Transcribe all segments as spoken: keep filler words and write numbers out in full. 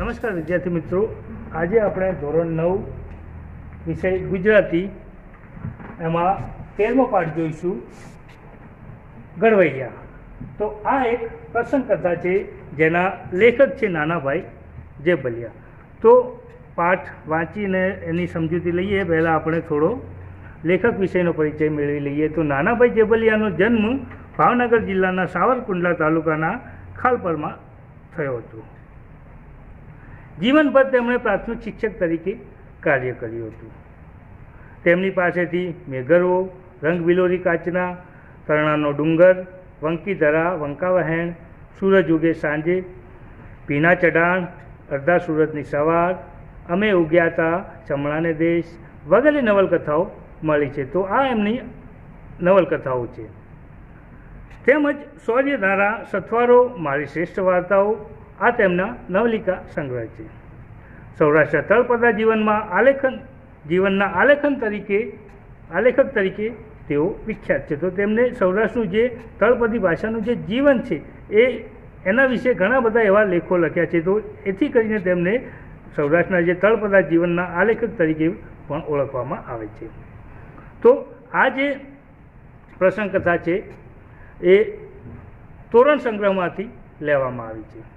નમસ્કાર વિદ્યાર્થી મિત્રો, આજે આપણે ધોરણ નવ વિષય ગુજરાતી એમાં તેરમો પાઠ જોઈશું, ગળવૈયા. તો આ એક પ્રસંગ કથા છે જેના લેખક છે નાનાભાઈ જેબલિયા. તો પાઠ વાંચીને એની સમજૂતી લઈએ પહેલાં આપણે થોડો લેખક વિષયનો પરિચય મેળવી લઈએ. તો નાનાભાઈ જેબલિયાનો જન્મ ભાવનગર જિલ્લાના સાવરકુંડલા તાલુકાના ખાલપરમાં થયો હતો. જીવનભર તેમણે પ્રાથમિક શિક્ષક તરીકે કાર્ય કર્યું હતું. તેમની પાસેથી મેઘરવો, રંગબિલોરી કાચના, તરણાનો ડુંગર, વંકીધરા, વંકાવહેણ, સૂરજ ઉગે સાંજે, પીના ચઢાણ, અડધા સુરતની સવાર, અમે ઉગ્યા તા, ચમડાને દેશ વગેરે નવલકથાઓ મળી છે. તો આ એમની નવલકથાઓ છે. તેમજ શૌર્યધારા, સથવારો, મારી શ્રેષ્ઠ વાર્તાઓ આ તેમના નવલિકા સંગ્રહ છે. સૌરાષ્ટ્ર તળપદા જીવનમાં આલેખન જીવનના આલેખન તરીકે આલેખક તરીકે તેઓ વિખ્યાત છે. તો તેમને સૌરાષ્ટ્રનું જે તળપદી ભાષાનું જે જીવન છે એ એના વિશે ઘણા બધા એવા લેખો લખ્યા છે. તો એથી કરીને તેમને સૌરાષ્ટ્રના જે તળપદા જીવનના આલેખક તરીકે પણ ઓળખવામાં આવે છે. તો આ જે પ્રસંગ કથા છે એ તોરણ સંગ્રહમાંથી લેવામાં આવી છે.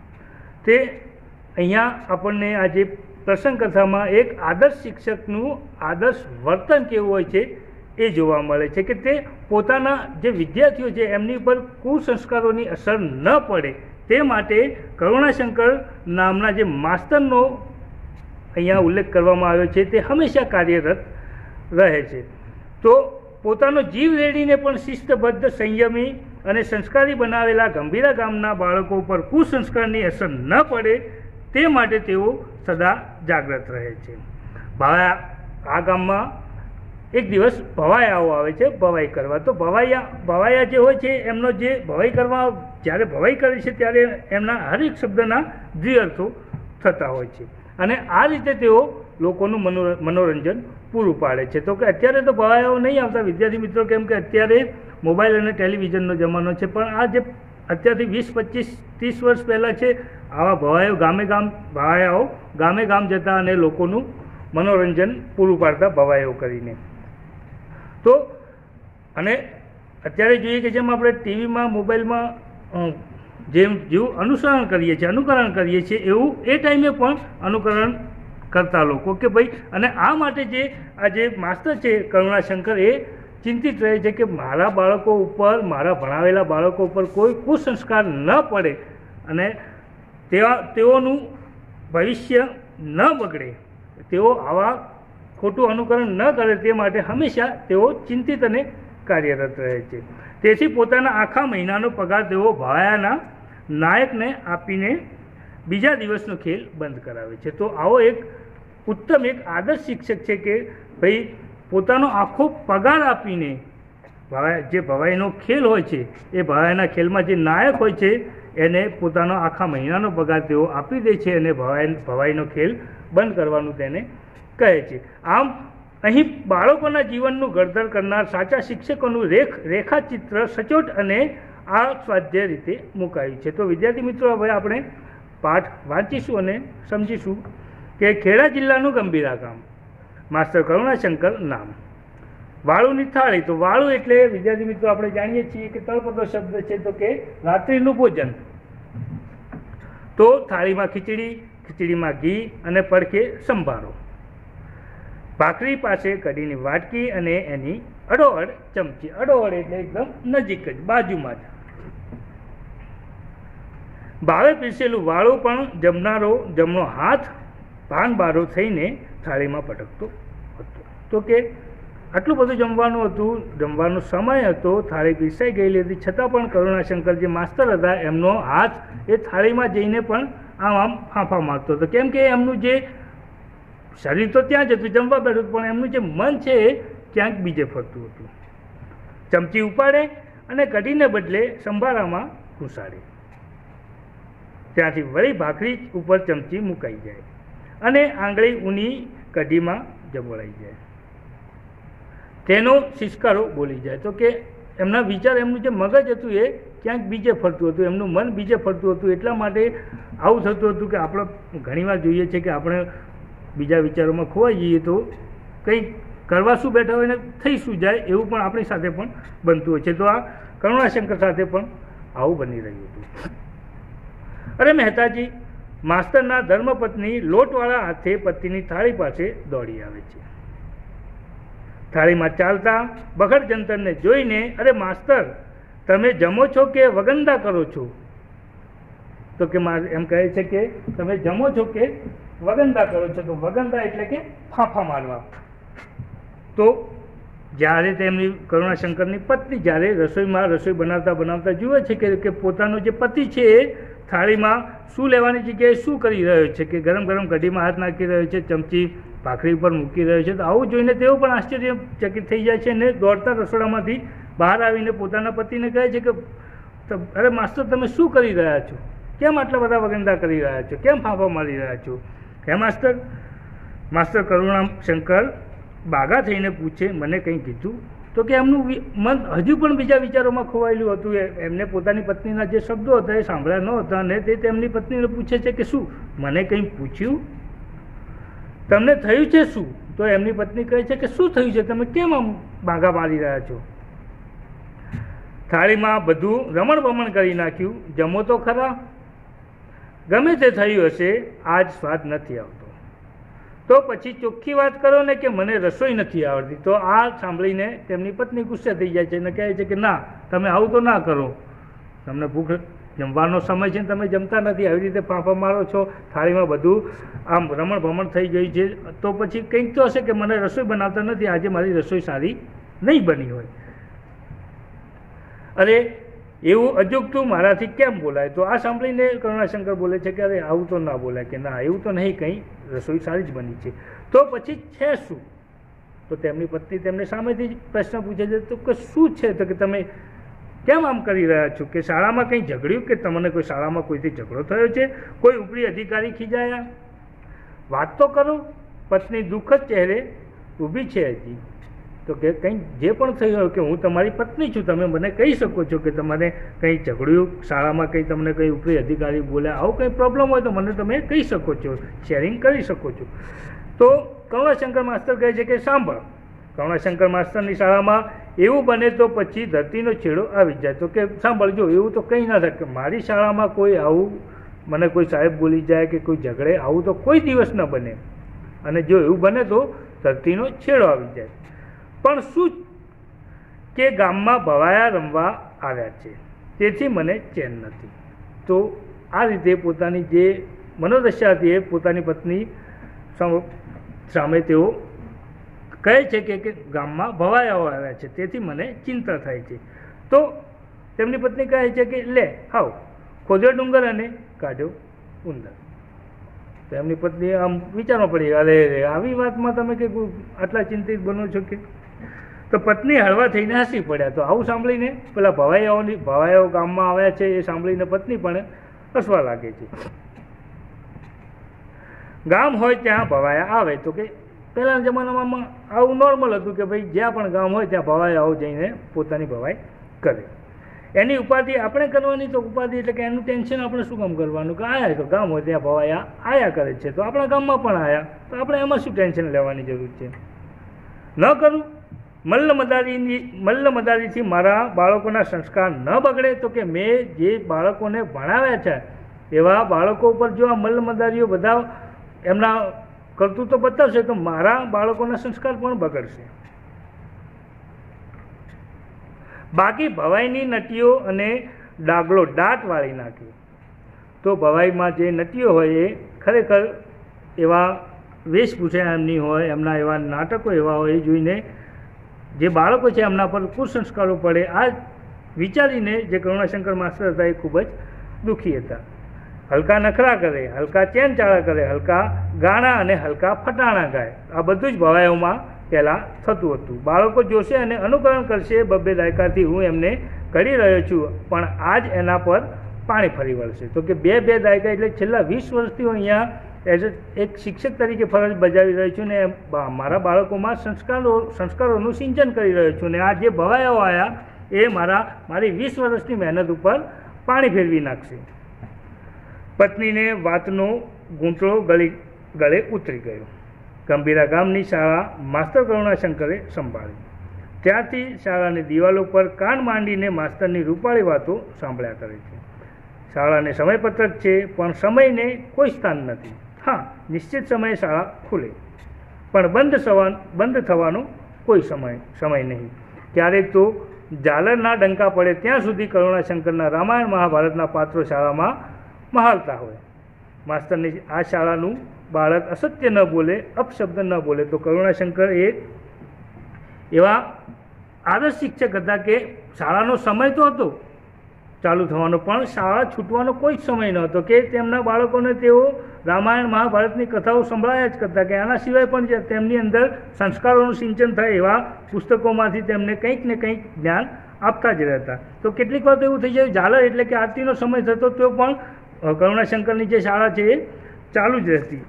તે અહીંયા આપણને આ જે પ્રસંગ કથામાં એક આદર્શ શિક્ષકનું આદર્શ વર્તન કેવું હોય છે એ જોવા મળે છે કે તે પોતાના જે વિદ્યાર્થીઓ છે એમની પર કુસંસ્કારોની અસર ન પડે તે માટે કરુણાશંકર નામના જે માસ્તરનો અહીંયા ઉલ્લેખ કરવામાં આવ્યો છે તે હંમેશા કાર્યરત રહે છે. તો પોતાનો જીવ રેડીને પણ શિસ્તબદ્ધ, સંયમી અને સંસ્કારી બનાવેલા ગંભીરા ગામના બાળકો પર કુસંસ્કારની અસર ન પડે તે માટે તેઓ સદા જાગ્રત રહે છે. ભાયા આ ગામમાં એક દિવસ ભવાયાઓ આવે છે ભવાઈ કરવા. તો ભવાયા ભવાયા જે હોય છે એમનો જે ભવાઈ કરવા જ્યારે ભવાઈ કરે છે ત્યારે એમના હરેક શબ્દના દ્વિઅર્થો થતા હોય છે અને આ રીતે તેઓ લોકોનું મનો મનોરંજન પૂરું પાડે છે. તો કે અત્યારે તો ભવાયાઓ નહીં આવતા વિદ્યાર્થી મિત્રો, કેમ કે અત્યારે મોબાઈલ અને ટેલિવિઝનનો જમાનો છે. પણ આ જે અત્યારથી વીસ પચીસ ત્રીસ વર્ષ પહેલાં છે આવા ભવાયાઓ ગામે ગામ ભવાયાઓ ગામે ગામ જતા અને લોકોનું મનોરંજન પૂરું પાડતા ભવાયાઓ કરીને. તો અને અત્યારે જોઈએ કે જેમ આપણે ટીવીમાં મોબાઈલમાં જેમ જેવું અનુસરણ કરીએ છીએ અનુકરણ કરીએ છીએ એવું એ ટાઈમે પણ અનુકરણ કરતા લોકો કે ભાઈ, અને આ માટે જે આ જે માસ્તર છે કરુણાશંકર એ ચિંતિત રહે છે કે મારા બાળકો ઉપર મારા ભણાવેલા બાળકો ઉપર કોઈ કુસંસ્કાર ન પડે અને તેવા તેઓનું ભવિષ્ય ન બગડે, તેઓ આવા ખોટું અનુકરણ ન કરે તે માટે હંમેશા તેઓ ચિંતિત અને કાર્યરત રહે છે. તેથી પોતાના આખા મહિનાનો પગાર તેઓ ભવાયાના નાયકને આપીને બીજા દિવસનો ખેલ બંધ કરાવે છે. તો આવો એક ઉત્તમ એક આદર્શ શિક્ષક છે કે ભાઈ પોતાનો આખો પગાર આપીને ભવાઈ જે ભવાઈનો ખેલ હોય છે એ ભવાઈના ખેલમાં જે નાયક હોય છે એને પોતાનો આખા મહિનાનો પગાર તેઓ આપી દે છે અને ભવાઈ ભવાઈનો ખેલ બંધ કરવાનું તેને કહે છે. આમ અહીં બાળકોના જીવનનું ઘડતર કરનાર સાચા શિક્ષકોનું રેખ રેખાચિત્ર સચોટ અને આ સ્વાધ્યાય રીતે મુકાયું છે. તો વિદ્યાર્થી મિત્રો, હવે આપણે પાઠ વાંચીશું અને સમજીશું કે ખેડા જિલ્લાનું ગંભીરા ગામ, માસ્ટર કરુણાશંકર નામ. વાળુની થાળી. તો વાળું એટલે વિદ્યાર્થી મિત્રો આપણે જાણીએ છીએ કે તળપદો શબ્દ છે તો કે રાત્રિનું ભોજન. તો થાળીમાં ખીચડી, ખીચડીમાં ઘી અને પડખે સંભારો, ભાખરી પાસે કઢીની વાટકી અને એની અડોઅડ ચમચી. અડોઅડ એટલે એકદમ નજીક જ બાજુમાં જ. ભાવે પીસેલું વાળું પણ જમનારો જમણો હાથ ભાનબારો થઈને થાળીમાં પટકતો હતો. તો કે આટલું બધું જમવાનું હતું, જમવાનો સમય હતો, થાળી પીસાઈ ગયેલી હતી, છતાં પણ કરુણાશંકર જે માસ્તર હતા એમનો હાથ એ થાળીમાં જઈને પણ આમ આમ ફાંફા મારતો હતો. કેમ કે એમનું જે શરીર તો ત્યાં જ હતું, જમવા બેઠું, પણ એમનું જે મન છે એ ક્યાંક બીજે ફરતું હતું. ચમચી ઉપાડે અને કઢીને બદલે સંભારામાં ઘૂસાડે. ત્યાંથી વળી ભાખરી ઉપર ચમચી મુકાઈ જાય અને આંગળી ઊની કઢીમાં જબોળાઈ જાય. તેનો શિષ્કારો બોલી જાય. તો કે એમના વિચાર, એમનું જે મગજ હતું એ ક્યાંક બીજે ફરતું હતું, એમનું મન બીજે ફરતું હતું. એટલા માટે આવું થતું હતું કે આપણે ઘણીવાર જોઈએ છે કે આપણે બીજા વિચારોમાં ખોવાઈ જઈએ તો કંઈ કરવા શું બેઠા હોય ને થઈ શું જાય એવું પણ આપણી સાથે પણ બનતું હોય છે. તો આ કરુણાશંકર સાથે પણ આવું બની રહ્યું હતું. અરે મહેતાજી, માસ્તરના ધર્મપત્ની લોટવાળા હાથે પતિની થાળી પાસે દોડી આવે છે. થાળીમાં ચાલતા બખડ જંતરને જોઈને, અરે માસ્તર, તમે જમો છો કે વગંદા કરો છો? તો કે એમ કહે છે કે તમે જમો છો કે વગંદા કરો છો? તો વગંદા એટલે કે ફાંફા મારવા. તો જ્યારે તેમની કરુણાશંકરની પત્ની જ્યારે રસોઈમાં રસોઈ બનાવતા બનાવતા જુએ છે કે કે પોતાનો જે પતિ છે એ થાળીમાં શું લેવાની જગ્યાએ શું કરી રહ્યો છે, કે ગરમ ગરમ કઢીમાં હાથ નાખી રહ્યો છે, ચમચી ભાખરી ઉપર મૂકી રહ્યો છે. તો આવું જોઈને તેઓ પણ આશ્ચર્યચકિત થઈ જાય છે અને દોડતા રસોડામાંથી બહાર આવીને પોતાના પતિને કહે છે કે અરે માસ્ટર, તમે શું કરી રહ્યા છો? કેમ આટલા બધા વગંદા કરી રહ્યા છો? કેમ ફાંફા મારી રહ્યા છો? હે માસ્ટર? માસ્ટર કરુણાશંકર બાગા થઈને પૂછે, મને કંઈ કીધું? તો કે એમનું મન હજુ પણ બીજા વિચારોમાં ખોવાયેલું હતું. એમને પોતાની પત્નીના જે શબ્દો હતા એ સાંભળ્યા ન હતા અને તે તેમની પત્નીને પૂછે છે કે શું મને કંઈ પૂછ્યું? તમને થયું છે શું? તો એમની પત્ની કહે છે કે શું થયું છે? તમે કેમ આમ બાગા મારી રહ્યા છો? થાળીમાં બધું રમણ ભમણ કરી નાખ્યું, જમો તો ખરા. ગમે તે થયું હશે, આજ સ્વાદ નથી આવતો. તો પછી ચોખ્ખી વાત કરો ને કે મને રસોઈ નથી આવડતી. તો આ સાંભળીને તેમની પત્ની ગુસ્સે થઈ જાય છે અને કહે છે કે ના, તમે આવું તો ના કરો. તમને ભૂખ જમવાનો સમય છે, તમે જમતા નથી, આવી રીતે ફાંફા મારો છો, થાળીમાં બધું આમ રમણ ભમણ થઈ ગયું છે. તો પછી કંઈક તો હશે કે મને રસોઈ બનાવતા નથી, આજે મારી રસોઈ સારી નહીં બની હોય. અરે એવું અજુગતું મારાથી કેમ બોલાય? તો આ સાંભળીને કરુણાશંકર બોલે છે કે અરે આવું તો ના બોલાય, કે ના એવું તો નહીં, કંઈ રસોઈ સારી જ બની છે. તો પછી છે શું? તો તેમની પત્ની તેમને સામેથી જ પ્રશ્ન પૂછે છે, તો કે શું છે? તો કે તમે કેમ આમ કરી રહ્યા છો? કે શાળામાં કંઈ ઝઘડ્યું? કે તમને કોઈ શાળામાં કોઈથી ઝઘડો થયો છે? કોઈ ઉપરી અધિકારી ખીજાયા? વાત તો કરો. પત્ની દુઃખદ ચહેરે ઊભી છે હજી. તો કે કંઈ જે પણ થયું હોય કે હું તમારી પત્ની છું, તમે મને કહી શકો છો કે તમારે કંઈ ઝઘડ્યું શાળામાં, કંઈ તમને કંઈ ઉપરી અધિકારી બોલ્યા, આવું કંઈ પ્રોબ્લેમ હોય તો મને તમે કહી શકો છો, શેરિંગ કરી શકો છો. તો કરુણાશંકર માસ્તર કહે છે કે સાંભળ, કરુણાશંકર માસ્તરની શાળામાં એવું બને તો પછી ધરતીનો છેડો આવી જાય. તો કે સાંભળજો, એવું તો કંઈ ના થાય કે મારી શાળામાં કોઈ આવું મને કોઈ સાહેબ બોલી જાય કે કોઈ ઝઘડે, આવું તો કોઈ દિવસ ન બને. અને જો એવું બને તો ધરતીનો છેડો આવી જાય. પણ શું કે ગામમાં ભવાયા રમવા આવ્યા છે, તેથી મને ચેન નથી. તો આ રીતે પોતાની જે મનોદશા હતી એ પોતાની પત્ની સામે તેઓ કહે છે કે ગામમાં ભવાયાઓ આવ્યા છે, તેથી મને ચિંતા થાય છે. તો તેમની પત્ની કહે છે કે લે હાવ, ખોદ્યો ડુંગર અને કાઢ્યો ઉંદર. તો એમની પત્ની આમ વિચારવા પડી, અરે આવી વાતમાં તમે કે આટલા ચિંતિત બનો છો કે? તો પત્ની હળવા થઈને હસી પડ્યા. તો આવું સાંભળીને પેલા ભવાયાઓની ભવાયાઓ ગામમાં આવ્યા છે એ સાંભળીને પત્ની પણ હસવા લાગે છે. ગામ હોય ત્યાં ભવાયા આવે. તો કે પહેલાના જમાનામાં આવું નોર્મલ હતું કે ભાઈ જ્યાં પણ ગામ હોય ત્યાં ભવાયાઓ જઈને પોતાની ભવાઈ કરે. એની ઉપાધિ આપણે કરવાની. તો ઉપાધિ એટલે કે એનું ટેન્શન આપણે શું કામ કરવાનું? કે આયા તો ગામ હોય ત્યાં ભવાયા આયા કરે છે, તો આપણા ગામમાં પણ આવ્યા, તો આપણે એમાં શું ટેન્શન લેવાની જરૂર છે? ન કરું. મલ્લ મદારીની મલ્લ મદારીથી મારા બાળકોના સંસ્કાર ન બગડે. તો કે મેં જે બાળકોને ભણાવ્યા છે એવા બાળકો ઉપર જો આ મલ્લ મદારીઓ બધા એમના કરતૂતો બતાવશે તો મારા બાળકોના સંસ્કાર પણ બગડશે. બાકી ભવાઈની નટીઓ અને ડાગલો દાંત વાળી નાખી. તો ભવાઈમાં જે નટીઓ હોય એ ખરેખર એવા વેશભૂષા એમની હોય, એમના એવા નાટકો એવા હોય, એ જોઈને જે બાળકો છે એમના પર કુસંસ્કારો પડે. આ વિચારીને જે કરુણાશંકર માસ્ટર હતા એ ખૂબ જ દુઃખી હતા. હલકા નખરા કરે, હલકા ચેન ચાળા કરે, હલકા ગાણા અને હલકા ફટાણા ગાય. આ બધું જ ભવાઈઓમાં પહેલાં થતું હતું. બાળકો જોશે અને અનુકરણ કરશે. બબ્બે દાયકાથી હું એમને કરી રહ્યો છું, પણ આજ એના પર પાણી ફરી વળશે. તો કે બે બે દાયકા એટલે છેલ્લા વીસ વર્ષથી હું અહીંયા એઝ એક શિક્ષક તરીકે ફરજ બજાવી રહ્યો છું ને મારા બાળકોમાં સંસ્કારો સંસ્કારોનું સિંચન કરી રહ્યો છું. ને આ જે ભવાયાઓ આવ્યા એ મારા મારી વીસ વર્ષની મહેનત ઉપર પાણી ફેરવી નાખશે. પત્નીને વાતનો ગૂંચળો ગળી ગળે ઉતરી ગયો. ગંભીરા ગામની શાળા માસ્તર કરુણાશંકરે સંભાળી. ત્યારથી શાળાની દિવાલો પર કાન માંડીને માસ્તરની રૂપાળી વાતો સાંભળ્યા કરે છે. શાળાને સમયપત્રક છે, પણ સમયને કોઈ સ્થાન નથી. હા, નિશ્ચિત સમયે શાળા ખુલે, પણ બંધ થવા બંધ થવાનો કોઈ સમય સમય નહીં. ક્યારેક તો ઝાલરના ડંકા પડે ત્યાં સુધી કરુણાશંકરના રામાયણ મહાભારતના પાત્રો શાળામાં મહાલતા હોય. માસ્તરની આ શાળાનું બાળક અસત્ય ન બોલે, અપશબ્દ ન બોલે તો કરુણાશંકર એ એવા આદર્શ શિક્ષક હતા કે શાળાનો સમય તો હતો ચાલુ થવાનો, પણ શાળા છૂટવાનો કોઈ જ સમય ન હતો કે તેમના બાળકોને તેઓ રામાયણ મહાભારતની કથાઓ સંભળાયા જ કરતા કે આના સિવાય પણ જે તેમની અંદર સંસ્કારોનું સિંચન થાય એવા પુસ્તકોમાંથી તેમને કંઈક ને કંઈક જ્ઞાન આપતા જ રહેતા. તો કેટલીક વાર તો એવું થઈ જાય ઝાલર એટલે કે આરતીનો સમય થતો તો પણ કરુણાશંકરની જે શાળા છે એ ચાલુ જ રહેતી.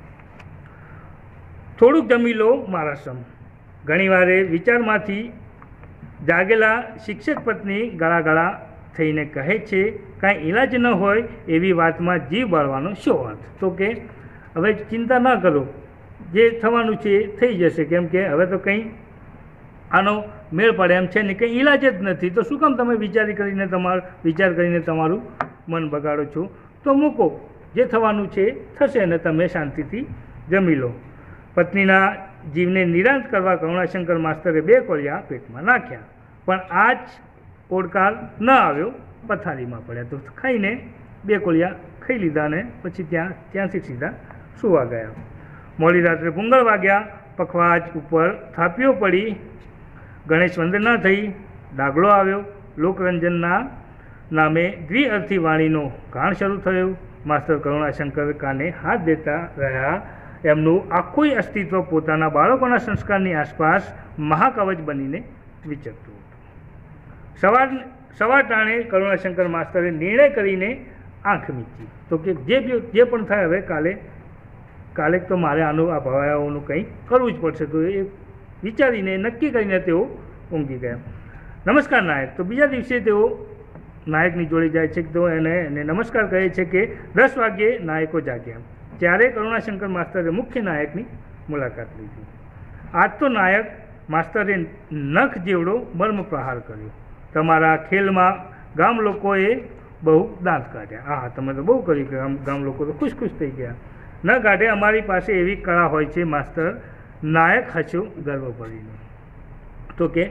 થોડુંક જમી લો મારા સમ. ઘણીવારે વિચારમાંથી જાગેલા શિક્ષક પત્ની ગળાગળા થઈને કહે છે, કાંઈ ઈલાજ ન હોય એવી વાતમાં જીવ બાળવાનો શો અર્થ? તો કે હવે ચિંતા ન કરો, જે થવાનું છે એ થઈ જશે, કેમ કે હવે તો કંઈ આનો મેળ પડે એમ છે ને, કંઈ ઈલાજ જ નથી. તો શું કામ તમે વિચારી કરીને તમારું વિચાર કરીને તમારું મન બગાડો છો? તો મૂકો, જે થવાનું છે એ થશે અને તમે શાંતિથી જમી લો. પત્નીના જીવને નિરાંત કરવા કરુણાશંકર માસ્તરે બે કોળિયા પેટમાં નાખ્યા, પણ આ જ ઓડકાર ન આવ્યો, પથારીમાં પડ્યા. તો ખાઈને બે કોળિયા ખાઈ લીધા ને પછી ત્યાં ત્યાંથી સીધા સુવા ગયા. મોડી રાત્રે પુંગળ વાગ્યા, પખવાજ ઉપર થાપીઓ પડી, ગણેશ વંદના થઈ, ડાગલો આવ્યો. લોકરંજનના નામે દ્વિઅર્થી વાણીનો ગાણ શરૂ થયો. માસ્તર કરુણાશંકર કાને હાથ દેતા રહ્યા. એમનું આખું અસ્તિત્વ પોતાના બાળકોના સંસ્કારની આસપાસ મહાકવચ બનીને વિચરતું હતું. સવાર સવાર ટાણે કરુણાશંકર માસ્તરે નિર્ણય કરીને આંખ મીચી. તો કે જે જે પણ થાય હવે કાલે કાલે તો મારે આનું આ ભવાયાઓનું કંઈ કરવું જ પડશે. તો એ વિચારીને નક્કી કરીને તેઓ ઊંઘી ગયા. નમસ્કાર નાયક. તો બીજા દિવસે તેઓ નાયકની જોડે જાય છે. તો એને એને નમસ્કાર કહે છે કે દસ વાગ્યે નાયકો જાગ્યા. ત્યારે કરુણાશંકર માસ્તરે મુખ્ય નાયકની મુલાકાત લીધી. આજ તો નાયક માસ્તરે નખ જેવડો મર્મ પ્રહાર કર્યો. તમારા ખેલમાં ગામ લોકોએ બહુ દાંત કાઢ્યા. હા, તમે તો બહુ કર્યું કે ગામ ગામ લોકો તો ખુશ ખુશ થઈ ગયા. ન કાઢે, અમારી પાસે એવી કળા હોય છે માસ્તર. નાયક હસ્યો ગર્વ ભરીને. તો કે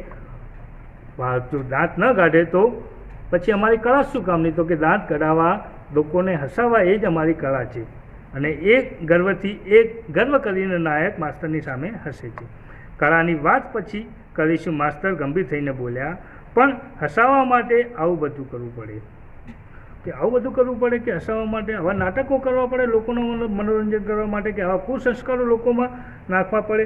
જો દાંત ન કાઢે તો પછી અમારી કળા શું કામની? તો કે દાંત કઢાવવા, લોકોને હસાવવા એ જ અમારી કળા છે. અને એ ગર્વથી એ ગર્વ કરીને નાયક માસ્તરની સામે હસે છે. કળાની વાત પછી કરીશું, માસ્તર ગંભીર થઈને બોલ્યા. પણ હસાવવા માટે આવું બધું કરવું પડે કે આવું બધું કરવું પડે કે હસાવવા માટે આવા નાટકો કરવા પડે, લોકોનું મનોરંજન કરવા માટે, કે આવા કુસંસ્કારો લોકોમાં નાખવા પડે?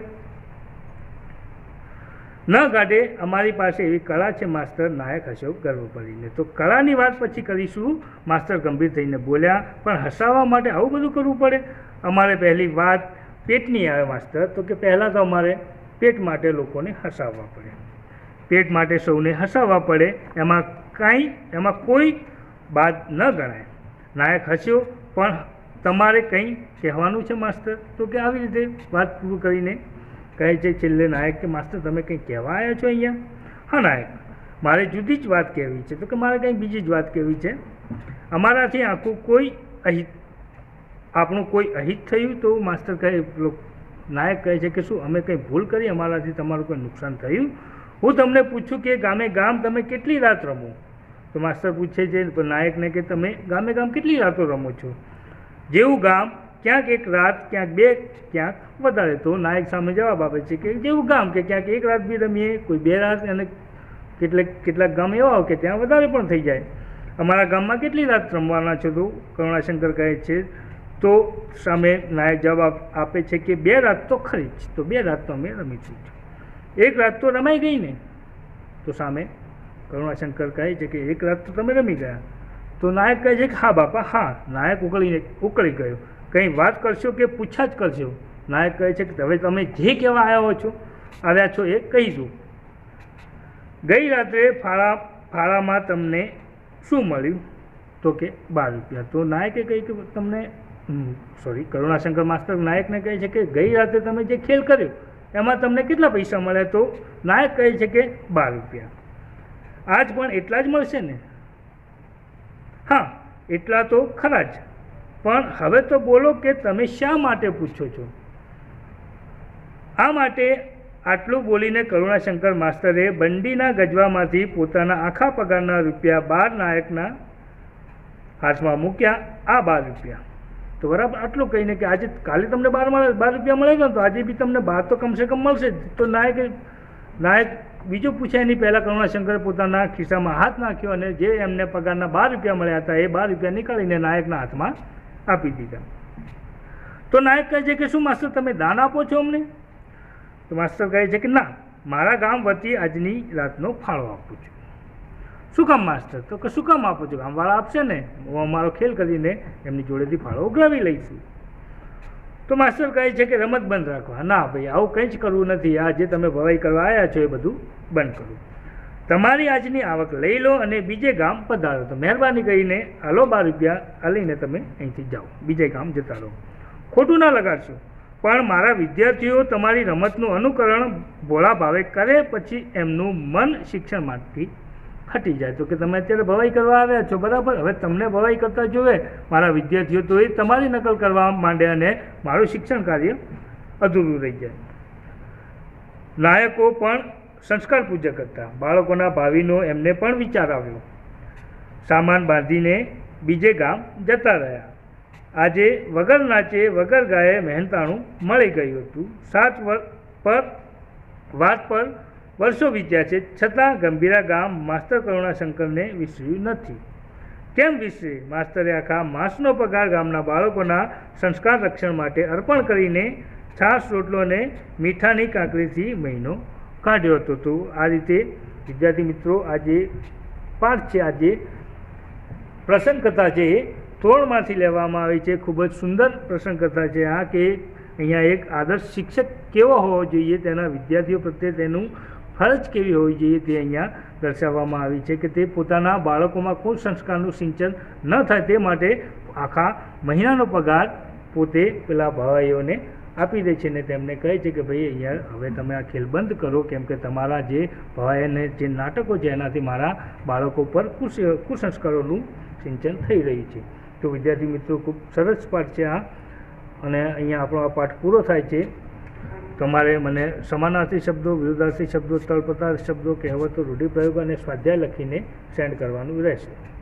ન કાઢે, અમારી પાસે એવી કળા છે માસ્તર. નાયક હસ્યો ગર્વ ભરીને. તો કળાની વાત પછી કરીશું, માસ્તર ગંભીર થઈને બોલ્યા. પણ હસાવવા માટે આવું બધું કરવું પડે? અમારે પહેલી વાત પેટની આવે માસ્તર. તો કે પહેલાં તો અમારે પેટ માટે લોકોને હસાવવા પડે. પેટ માટે સૌને હસાવવા પડે, એમાં કાંઈ એમાં કોઈ બાદ ન ગણાય. નાયક હસ્યો. પણ તમારે કંઈ કહેવાનું છે માસ્તર? તો કે આવી રીતે વાત પૂરું કરીને કહે છે છેલ્લે નાયક કે માસ્તર તમે કંઈ કહેવા આવ્યા છો અહીંયા? હા નાયક, મારે જુદી જ વાત કહેવી છે. તો કે મારે કંઈ બીજી જ વાત કહેવી છે. અમારાથી આખું કોઈ અહિત આપણું કોઈ અહિત થયું? તો માસ્તર કહે નાયક કહે છે કે શું અમે કંઈ ભૂલ કરી? અમારાથી તમારું કોઈ નુકસાન થયું? હું તમને પૂછું કે ગામે ગામ તમે કેટલી રાત રમો? તો માસ્તર પૂછે છે નાયકને કે તમે ગામે ગામ કેટલી રાતો રમો છો? જેવું ગામ, ક્યાંક એક રાત, ક્યાંક બે, ક્યાંક વધારે. તો નાયક સામે જવાબ આપે છે કે જેવું ગામ, કે ક્યાંક એક રાત બી રમીએ, કોઈ બે રાત, અને કેટલાક કેટલાક ગામ એવા હોય કે ત્યાં વધારે પણ થઈ જાય. અમારા ગામમાં કેટલી રાત રમવાના છો? તો કરુણાશંકર કહે છે. તો સામે નાયક જવાબ આપે છે કે બે રાત તો ખરી જ. તો બે રાત તો અમે રમી છું. એક રાત તો રમાઈ ગઈ ને? તો સામે કરુણાશંકર કહે છે કે એક રાત તો તમે રમી ગયા. તો નાયક કહે છે કે હા બાપા હા. નાયક ઉકળીને ઉકળી ગયો. કંઈ વાત કરશો કે પૂછા જ કરશો? નાયક કહે છે કે હવે તમે જે કહેવા આવ્યા છો આવ્યા છો એ કહી દો. ગઈ રાત્રે ફાળા ફાળામાં તમને શું મળ્યું? તો કે બાર રૂપિયા. તો નાયકે કહે કે તમને સોરી કરુણાશંકર માસ્ટર નાયકને કહે છે કે ગઈ રાત્રે તમે જે ખેલ કર્યો એમાં તમને કેટલા પૈસા મળ્યા? તો નાયક કહે છે કે બાર રૂપિયા. આજ પણ એટલા જ મળશે ને? હા, એટલા તો ખરા જ, પણ હવે તો બોલો કે તમે શા માટે પૂછો છો? આ માટે આટલું બોલીને કરુણાશંકર માસ્તરે બંડીના ગજવામાંથી પોતાના આખા પગારના રૂપિયા બાર નાયકના હાથમાં મૂક્યા. આ બાર રૂપિયા તો બરાબર આટલું કહીને કે આજે કાલે તમને બાર મળે બાર રૂપિયા મળે ને, તો આજે બી તમને બાર તો કમસે કમ મળશે જ. તો નાયક નાયક બીજું પૂછે એની પહેલાં કરુણાશંકરે પોતાના ખિસ્સામાં હાથ નાખ્યો અને જે એમને પગારના બાર રૂપિયા મળ્યા હતા એ બાર રૂપિયા નીકાળીને નાયકના હાથમાં આપી દીધા. તો નાયક કહે છે કે શું માસ્ટર તમે દાન આપો છો અમને? તો માસ્ટર કહે છે કે ના, મારા ગામ વતી આજની રાતનો ફાળો આપું છું. શું કામ માસ્ટર? તો કે શું કામ આપો છો? ગામવાળા આપશે ને, હું અમારો ખેલ કરીને એમની જોડેથી ફાળો ઉઘરાવી લઈશું. તો માસ્ટર કહે છે કે રમત બંધ રાખવા. ના ભાઈ, આવું કંઈ જ કરવું નથી. આ જે તમે ભવાઈ કરવા આવ્યા છો એ બધું બંધ કરો. તમારી આજની આવક લઈ લો અને બીજે ગામ પધારો. તો મહેરબાની કરીને હાલો બાર રૂપિયા આલીને તમે અહીંથી જાઓ, બીજે ગામ જતા રહો. ખોટું ના લગાડશો, પણ મારા વિદ્યાર્થીઓ તમારી રમતનું અનુકરણ ભોળા ભાવે કરે પછી એમનું મન શિક્ષણમાંથી હટી જાય. તો કે તમે અત્યારે ભવાઈ કરવા આવ્યા છો બરાબર, હવે તમને ભવાઈ કરતા જોવે મારા વિદ્યાર્થીઓ તો એ તમારી નકલ કરવા માંડે અને મારું શિક્ષણ કાર્ય અધૂરું રહી જાય. નાયકો પણ સંસ્કાર પૂજક હતા. બાળકોના ભાવિનો એમને પણ વિચાર આવ્યો. સામાન બાંધીને બીજે ગામ જતા રહ્યા. આજે વગર નાચે વગર ગાયે મહેનતાણું મળી ગયું હતું. સાત પર વાત પર વર્ષો વીત્યા છે, છતાં ગંભીરા ગામ માસ્ટર કરુણાશંકરને વિસર્યું નથી. કેમ વિસરે? માસ્તરે આખા માસનો પગાર ગામના બાળકોના સંસ્કાર રક્ષણ માટે અર્પણ કરીને છાશ રોટલો અને મીઠાની કાંકરીથી મહિનો કાઢ્યો હતો. તો આ રીતે વિદ્યાર્થી મિત્રો આજે પાઠ છે, આજે પ્રસંગ કથા છે એ તોરણમાંથી લેવામાં આવી છે. ખૂબ જ સુંદર પ્રસંગ કથા છે આ, કે અહીંયા એક આદર્શ શિક્ષક કેવો હોવો જોઈએ, તેના વિદ્યાર્થીઓ પ્રત્યે તેનું ફરજ કેવી હોવી જોઈએ તે અહીંયા દર્શાવવામાં આવી છે. કે તે પોતાના બાળકોમાં કોઈ સંસ્કારનું સિંચન ન થાય તે માટે આખા મહિનાનો પગાર પોતે પેલા ભાઈઓને આપી દે છે ને તેમને કહે છે કે ભાઈ અહીંયા હવે તમે આ ખેલ બંધ કરો, કેમ કે તમારા જે ભાઈને જે નાટકો છે એનાથી મારા બાળકો પર કુસ કુસંસ્કારોનું સિંચન થઈ રહ્યું છે. તો વિદ્યાર્થી મિત્રો ખૂબ સરસ પાઠ છે આ, અને અહીંયા આપણો આ પાઠ પૂરો થાય છે. તમારે મને સમાનાર્થી શબ્દો, વિરુદ્ધાર્થી શબ્દો, તળપદાર્થ શબ્દો, કહેવતો, રૂઢિપ્રયોગ અને સ્વાધ્યાય લખીને સેન્ડ કરવાનું રહેશે.